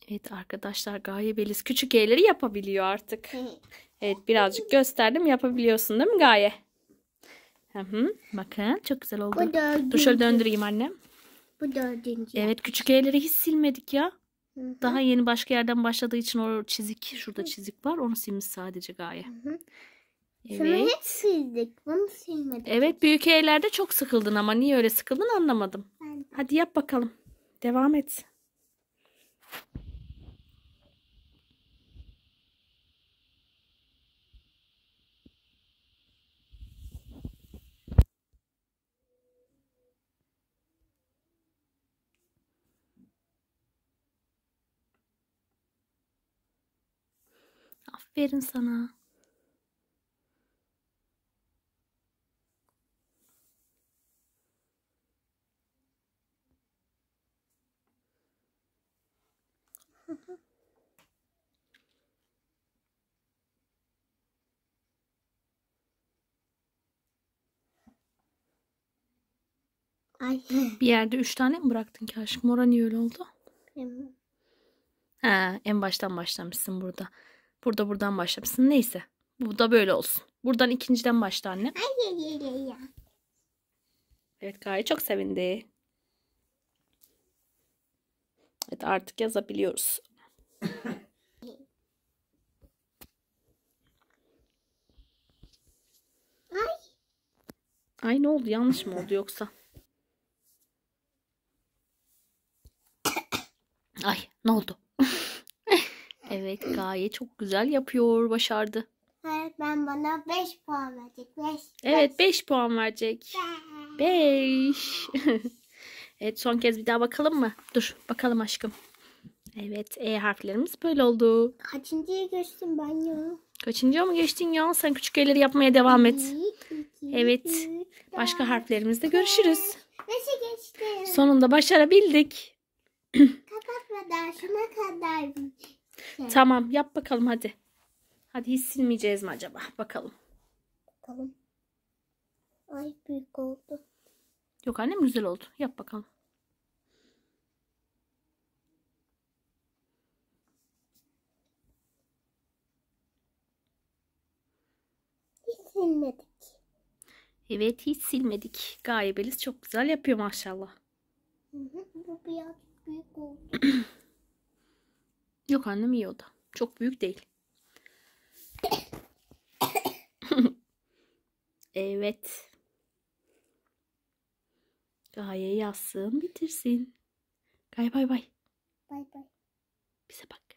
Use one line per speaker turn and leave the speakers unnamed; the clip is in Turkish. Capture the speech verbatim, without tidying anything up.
Evet arkadaşlar, Gaye Beliz küçük E'leri yapabiliyor artık. Evet, birazcık gösterdim, yapabiliyorsun değil mi Gaye? Hı hı. Bakın çok güzel oldu.
Bu dördüncü.
Dur şöyle döndüreyim annem.
Bu dördüncü.
Evet, küçük E'leri hiç silmedik ya.
Hı hı.
Daha yeni başka yerden başladığı için o çizik, şurada çizik var, onu silmiş sadece Gaye.
Hı hı.
Evet.
Şunu hep sildik. Bunu silmedik.
Evet, büyük E'lerde çok sıkıldın ama niye öyle sıkıldın anlamadım.
Ben-
Hadi yap bakalım. Devam et. Aferin sana.
Ay.
Bir yerde üç tane mi bıraktın ki aşkım? Mora niye öyle oldu? Ha, en baştan başlamışsın burada. Burada buradan başlamışsın. Neyse. Bu da böyle olsun. Buradan ikinciden başla anne. Evet, Gaye çok sevindi. Evet, artık yazabiliyoruz.
Ay.
Ay, ne oldu? Yanlış mı oldu yoksa? Ay, ne oldu? Evet, Gaye çok güzel yapıyor. Başardı.
Öğretmen bana beş puan verecek. beş.
Evet, beş puan verecek. beş. Evet, son kez bir daha bakalım mı? Dur bakalım aşkım. Evet, E harflerimiz böyle oldu.
Kaçıncıya geçtim ben ya?
Kaçıncıya mı geçtin ya? Sen küçük E'leri yapmaya devam et.
Bir, iki,
Evet.
üç,
Başka
dört,
harflerimizde görüşürüz.
beşe geçtim.
Sonunda başarabildik.
Kapatmadan şuna kadar.
Tamam, yap bakalım hadi. Hadi, hiç silmeyeceğiz mi acaba? Bakalım.
Bakalım. Ay büyük oldu.
Yok annem, güzel oldu. Yap bakalım.
Hiç silmedik.
Evet, hiç silmedik. Gaye Beliz çok güzel yapıyor maşallah.
Hı hı, bu biraz büyük oldu.
Yok annem, iyi o da. Çok büyük değil. Evet. Gaye yazsın, bitirsin. Gaye bay bay.
Bay bay.
Bize bak.